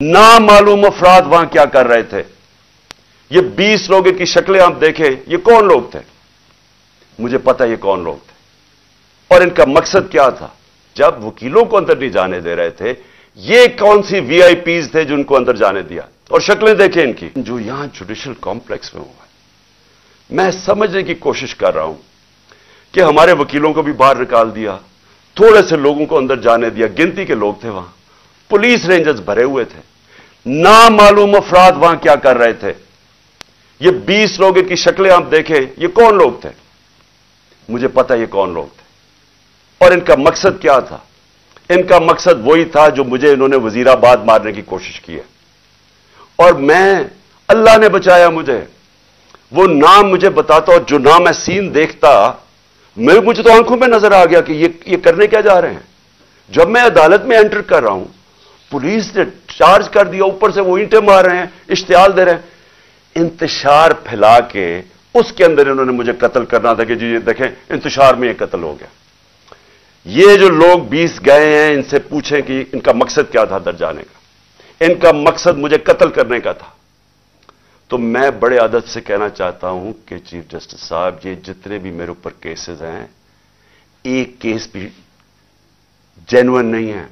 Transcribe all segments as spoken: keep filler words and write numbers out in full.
नामालूम अफराद वहां क्या कर रहे थे। ये बीस लोगों की शक्लें आप देखें, ये कौन लोग थे? मुझे पता ये कौन लोग थे और इनका मकसद क्या था। जब वकीलों को अंदर नहीं जाने दे रहे थे, ये कौन सी वीआईपीज थे जिनको अंदर जाने दिया? और शक्लें देखें इनकी, जो यहां जुडिशल कॉम्प्लेक्स में हुआ। मैं समझने की कोशिश कर रहा हूं कि हमारे वकीलों को भी बाहर निकाल दिया, थोड़े से लोगों को अंदर जाने दिया, गिनती के लोग थे वहां, पुलिस रेंजर्स भरे हुए थे, नामालूम अफराद वहां क्या कर रहे थे। ये बीस लोगों की शक्लें आप देखें, ये कौन लोग थे? मुझे पता ये कौन लोग थे और इनका मकसद क्या था। इनका मकसद वही था जो मुझे इन्होंने वजीराबाद मारने की कोशिश की है, और मैं, अल्लाह ने बचाया मुझे। वो नाम मुझे बताता और जो नाम मैं सीन देखता, मैं मुझे तो आंखों में नजर आ गया कि ये ये करने क्या जा रहे हैं। जब मैं अदालत में एंटर कर रहा हूं, पुलिस ने चार्ज कर दिया, ऊपर से वो ईंटें मार रहे हैं, इश्तिहार दे रहे हैं, इंतशार फैला के उसके अंदर इन्होंने मुझे कत्ल करना था कि जी देखें इंतशार में ये कत्ल हो गया। ये जो लोग बीस गए हैं, इनसे पूछें कि इनका मकसद क्या था अंदर जाने का। इनका मकसद मुझे कत्ल करने का था। तो मैं बड़े अदब से कहना चाहता हूं कि चीफ जस्टिस साहब, ये जितने भी मेरे ऊपर केसेस हैं, एक केस भी जेन्युइन नहीं है।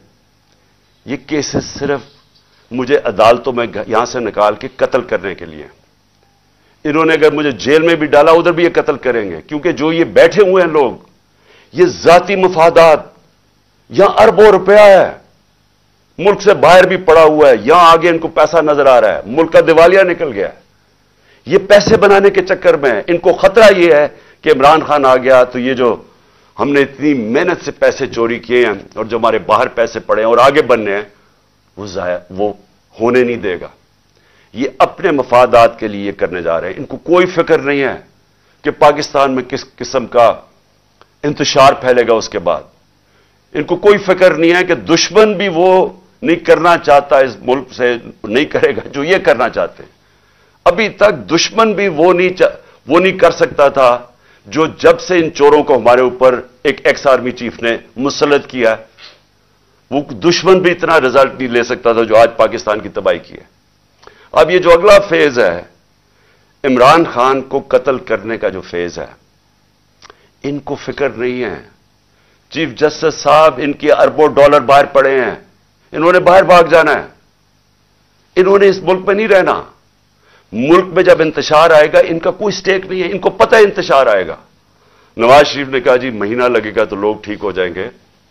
ये केसेस सिर्फ मुझे अदालतों में यहां से निकाल के कत्ल करने के लिए। इन्होंने अगर मुझे जेल में भी डाला, उधर भी ये कत्ल करेंगे, क्योंकि जो ये बैठे हुए हैं लोग, ये जाती मफादात, यहां अरबों रुपया है, मुल्क से बाहर भी पड़ा हुआ है, यहां आगे इनको पैसा नजर आ रहा है, मुल्क का दिवालिया निकल गया है। ये पैसे बनाने के चक्कर में इनको खतरा ये है कि इमरान खान आ गया तो ये जो हमने इतनी मेहनत से पैसे चोरी किए हैं और जो हमारे बाहर पैसे पड़े हैं और आगे बनने हैं, वो जाया वो होने नहीं देगा। ये अपने मफादात के लिए करने जा रहे हैं। इनको कोई फिक्र नहीं है कि पाकिस्तान में किस किस्म का इंतशार फैलेगा उसके बाद। इनको कोई फिक्र नहीं है कि दुश्मन भी वो नहीं करना चाहता, इस मुल्क से नहीं करेगा जो ये करना चाहते हैं। अभी तक दुश्मन भी वो नहीं वो नहीं कर सकता था जो जब से इन चोरों को हमारे ऊपर एक एक्स आर्मी चीफ ने मुसल्लत किया, वो दुश्मन भी इतना रिजल्ट नहीं ले सकता था जो आज पाकिस्तान की तबाही की है। अब ये जो अगला फेज है, इमरान खान को कत्ल करने का जो फेज है, इनको फिक्र नहीं है। चीफ जस्टिस साहब, इनके अरबों डॉलर बाहर पड़े हैं, इन्होंने बाहर भाग जाना है, इन्होंने इस मुल्क में नहीं रहना। मुल्क में जब इंतशार आएगा, इनका कोई स्टेक नहीं है, इनको पता है इंतशार आएगा। नवाज शरीफ ने कहा जी महीना लगेगा तो लोग ठीक हो जाएंगे।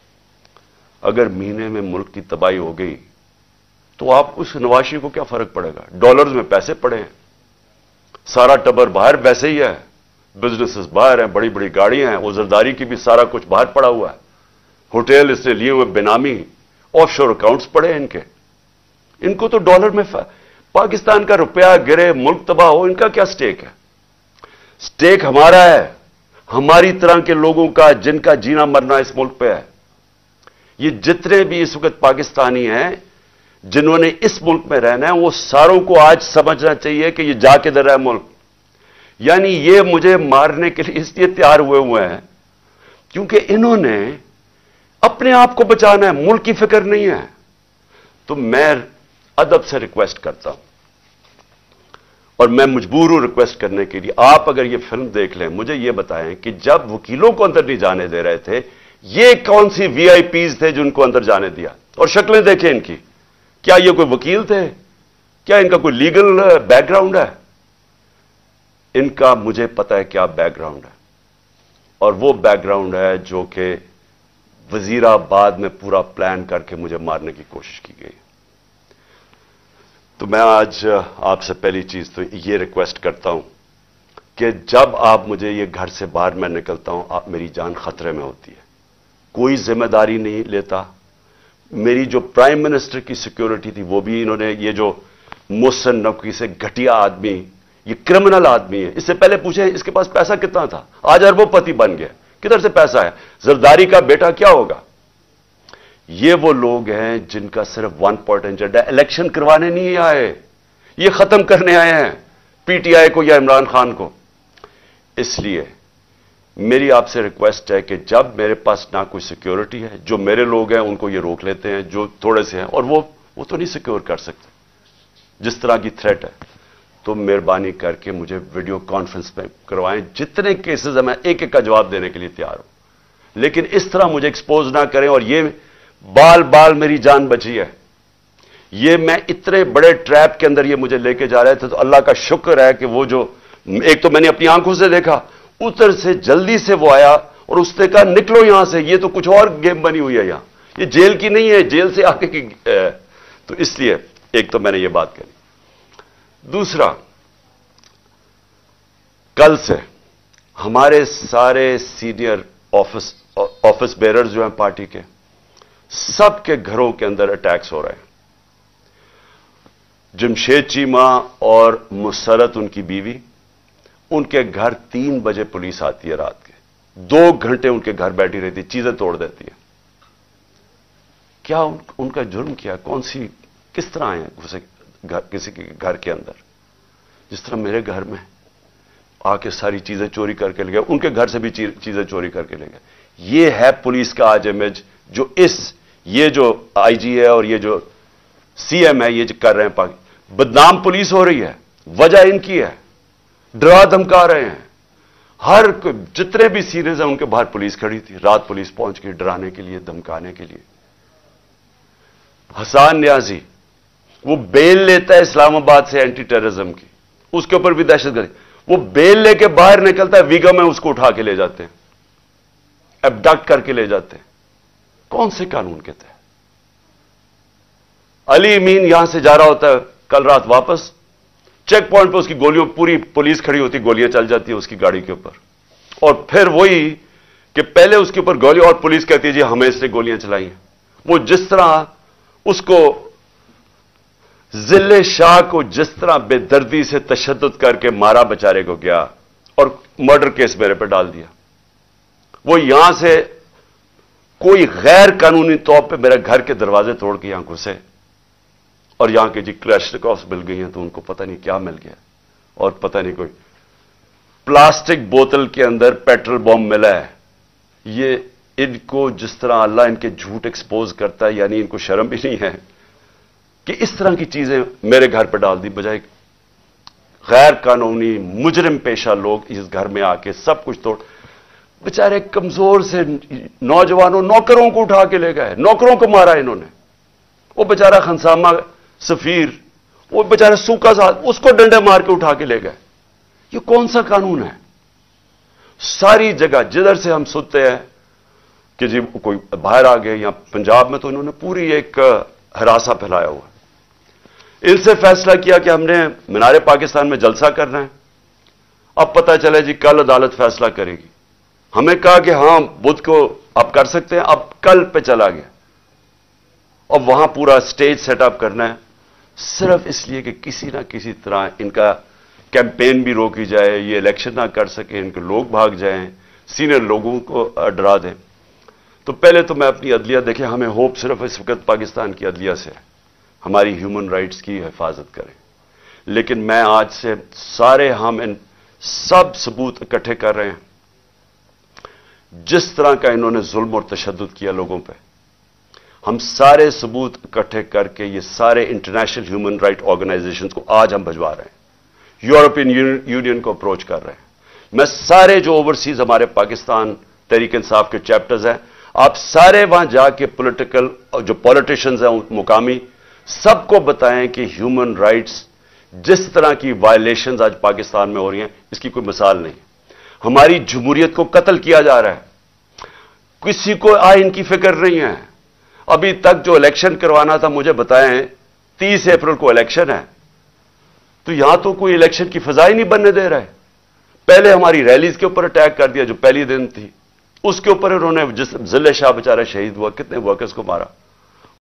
अगर महीने में मुल्क की तबाही हो गई तो आप उस नवाज शरीफ को क्या फर्क पड़ेगा? डॉलर्स में पैसे पड़े हैं, सारा टबर बाहर वैसे ही है, बिजनेसेस बाहर हैं, बड़ी बड़ी गाड़ियां हैं, उजरदारी की भी सारा कुछ बाहर पड़ा हुआ है, होटल इसने लिए हुए बेनामी, ऑफशोर अकाउंट्स पड़े हैं इनके। इनको तो डॉलर में, पाकिस्तान का रुपया गिरे, मुल्क तबाह हो, इनका क्या स्टेक है? स्टेक हमारा है, हमारी तरह के लोगों का, जिनका जीना मरना इस मुल्क पे है। ये जितने भी इस वक्त पाकिस्तानी हैं जिन्होंने इस मुल्क में रहना है, वो सारों को आज समझना चाहिए कि ये जा किधर है मुल्क। यानी ये मुझे मारने के लिए इसलिए तैयार हुए हुए हैं क्योंकि इन्होंने अपने आप को बचाना है, मुल्क की फिक्र नहीं है। तो मैं अदब से रिक्वेस्ट करता हूं और मैं मजबूर हूं रिक्वेस्ट करने के लिए, आप अगर ये फिल्म देख लें, मुझे ये बताएं कि जब वकीलों को अंदर नहीं जाने दे रहे थे, ये कौन सी वीआईपीज थे जिनको अंदर जाने दिया? और शक्लें देखें इनकी, क्या ये कोई वकील थे? क्या इनका कोई लीगल बैकग्राउंड है? इनका मुझे पता है क्या बैकग्राउंड है, और वो बैकग्राउंड है जो कि वजीराबाद में पूरा प्लान करके मुझे मारने की कोशिश की गई। तो मैं आज आपसे पहली चीज तो ये रिक्वेस्ट करता हूं कि जब आप मुझे ये घर से बाहर मैं निकलता हूं, आप मेरी जान खतरे में होती है, कोई जिम्मेदारी नहीं लेता। मेरी जो प्राइम मिनिस्टर की सिक्योरिटी थी वो भी इन्होंने, ये जो मोहसिन नकवी से घटिया आदमी, ये क्रिमिनल आदमी है, इससे पहले पूछे इसके पास पैसा कितना था, आज अरबोपति बन गया, किधर से पैसा है? जरदारी का बेटा क्या होगा? ये वो लोग हैं जिनका सिर्फ वन पॉइंट एजेंडा, इलेक्शन करवाने नहीं आए, ये खत्म करने आए हैं पीटीआई को या इमरान खान को। इसलिए मेरी आपसे रिक्वेस्ट है कि जब मेरे पास ना कोई सिक्योरिटी है, जो मेरे लोग हैं उनको ये रोक लेते हैं, जो थोड़े से हैं, और वो वो तो नहीं सिक्योर कर सकते जिस तरह की थ्रेट है। तो मेहरबानी करके मुझे वीडियो कॉन्फ्रेंस में करवाएं, जितने केसेस हैं मैं एक एक का जवाब देने के लिए तैयार हूं, लेकिन इस तरह मुझे एक्सपोज ना करें। और ये बाल बाल मेरी जान बची है, ये मैं इतने बड़े ट्रैप के अंदर ये मुझे लेके जा रहे थे, तो अल्लाह का शुक्र है कि वो जो एक तो मैंने अपनी आंखों से देखा, उधर से जल्दी से वो आया और उसने कहा निकलो यहां से, ये तो कुछ और गेम बनी हुई है, यहां ये जेल की नहीं है, जेल से आगे की। तो इसलिए एक तो मैंने ये बात कही। दूसरा, कल से हमारे सारे सीनियर ऑफिस ऑफिस बेरर्स जो हैं पार्टी के, सबके घरों के अंदर अटैक्स हो रहे हैं। जमशेद चीमा और मुसरत उनकी बीवी, उनके घर तीन बजे पुलिस आती है रात के, दो घंटे उनके घर बैठी रहती, चीजें तोड़ देती है। क्या उन, उनका जुर्म किया? कौन सी, किस तरह आए घुसे घर, किसी के घर के अंदर? जिस तरह मेरे घर में आके सारी चीजें चोरी करके ले गए, उनके घर से भी चीजें चोरी करके ले गए। ये है पुलिस का आज इमेज जो इस ये जो आईजी है और ये जो सीएम है ये जो कर रहे हैं। पाकि बदनाम पुलिस हो रही है, वजह इनकी है, डरा धमका रहे हैं। हर जितने भी सीरीज हैं उनके बाहर पुलिस खड़ी थी, रात पुलिस पहुंच गई डराने के लिए, धमकाने के लिए। हसन न्याजी वो बेल लेता है इस्लामाबाद से एंटी टेररिज्म की, उसके ऊपर भी दहशतगर्दी, वो बेल लेके बाहर निकलता है, वीगा में उसको उठा के ले जाते हैं, एबडक्ट करके ले जाते हैं। कौन से कानून के तहत? अली अमीन यहां से जा रहा होता है कल रात वापस, चेक पॉइंट पर उसकी गोलियों, पूरी पुलिस खड़ी होती, गोलियां चल जाती है उसकी गाड़ी के ऊपर, और फिर वही कि पहले उसके ऊपर गोली और पुलिस कहती है जी हमें इसने गोलियां चलाई हैं। वो जिस तरह उसको जिले शाह को जिस तरह बेदर्दी से तशद्दुद करके मारा बेचारे को गया और मर्डर केस मेरे पर डाल दिया, वो यहां से कोई गैर कानूनी तौर पे मेरे घर के दरवाजे तोड़ के यहां घुसे और यहां के जी क्लैशनिकोव्स मिल गई हैं, तो उनको पता नहीं क्या मिल गया, और पता नहीं कोई प्लास्टिक बोतल के अंदर पेट्रोल बॉम्ब मिला है। ये इनको जिस तरह अल्लाह इनके झूठ एक्सपोज करता है, यानी इनको शर्म भी नहीं है कि इस तरह की चीजें मेरे घर पर डाल दी, बजाय गैर कानूनी मुजरिम पेशा लोग इस घर में आके सब कुछ तोड़। बेचारे कमजोर से नौजवानों, नौकरों को उठा के ले गए, नौकरों को मारा इन्होंने। वो बेचारा खनसामा सफीर, वो बेचारा सूखा सा, उसको डंडे मार के उठा के ले गए। ये कौन सा कानून है? सारी जगह जिधर से हम सुनते हैं कि जी कोई बाहर आ गए, या पंजाब में तो इन्होंने पूरी एक हरासा फैलाया हुआ। इनसे फैसला किया कि हमने मीनारे पाकिस्तान में जलसा करना है। अब पता चले जी कल अदालत फैसला करेगी। हमें कहा कि हां बुध को आप कर सकते हैं, अब कल पे चला गया और वहां पूरा स्टेज सेटअप करना है, सिर्फ इसलिए कि किसी ना किसी तरह इनका कैंपेन भी रोकी जाए, ये इलेक्शन ना कर सके, इनके लोग भाग जाएं, सीनियर लोगों को डरा दें। तो पहले तो मैं अपनी अदलिया देखें, हमें होप सिर्फ इस वक्त पाकिस्तान की अदलिया से है, हमारी ह्यूमन राइट्स की हिफाजत करें। लेकिन मैं आज से सारे हम इन सब सबूत इकट्ठे कर रहे हैं। जिस तरह का इन्होंने जुल्म और तशद्दुद किया लोगों पे, हम सारे सबूत इकट्ठे करके ये सारे इंटरनेशनल ह्यूमन राइट ऑर्गेनाइजेशंस को आज हम भिजवा रहे हैं, यूरोपियन यूनियन को अप्रोच कर रहे हैं। मैं सारे जो ओवरसीज हमारे पाकिस्तान तहरीक इंसाफ के चैप्टर्स हैं, आप सारे वहां जाके पॉलिटिकल जो पॉलिटिशियंस हैं मुकामी, सबको बताएं कि ह्यूमन राइट्स जिस तरह की वायलेशंस आज पाकिस्तान में हो रही हैं, इसकी कोई मिसाल नहीं। हमारी जमहूरियत को कत्ल किया जा रहा है, किसी को आइन की फिक्र नहीं है। अभी तक जो इलेक्शन करवाना था, मुझे बताएं तीस अप्रैल को इलेक्शन है, तो यहां तो कोई इलेक्शन की फिजा ही नहीं बनने दे रहा है। पहले हमारी रैलीज के ऊपर अटैक कर दिया, जो पहली दिन थी उसके ऊपर उन्होंने, जिस जिले शाह बेचारा शहीद हुआ, कितने वर्कर्स को मारा।